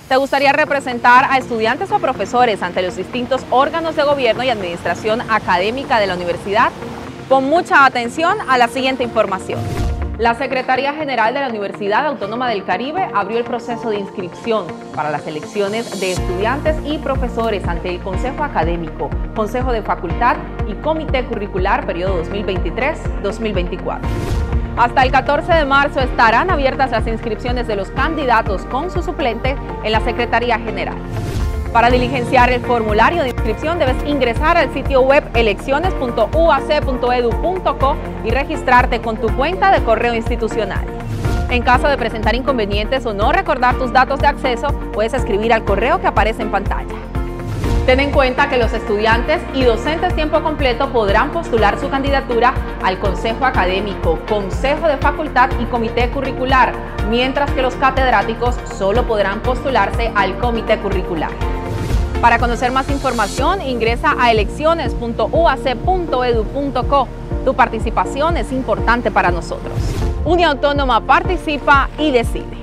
¿Te gustaría representar a estudiantes o profesores ante los distintos órganos de gobierno y administración académica de la universidad? Pon mucha atención a la siguiente información. La Secretaría General de la Universidad Autónoma del Caribe abrió el proceso de inscripción para las elecciones de estudiantes y profesores ante el Consejo Académico, Consejo de Facultad y Comité Curricular periodo 2023-2024. Hasta el 14 de marzo estarán abiertas las inscripciones de los candidatos con su suplente en la Secretaría General. Para diligenciar el formulario de inscripción debes ingresar al sitio web elecciones.uac.edu.co y registrarte con tu cuenta de correo institucional. En caso de presentar inconvenientes o no recordar tus datos de acceso, puedes escribir al correo que aparece en pantalla. Ten en cuenta que los estudiantes y docentes tiempo completo podrán postular su candidatura al Consejo Académico, Consejo de Facultad y Comité Curricular, mientras que los catedráticos solo podrán postularse al Comité Curricular. Para conocer más información, ingresa a elecciones.uac.edu.co. Tu participación es importante para nosotros. Unia Autónoma participa y decide.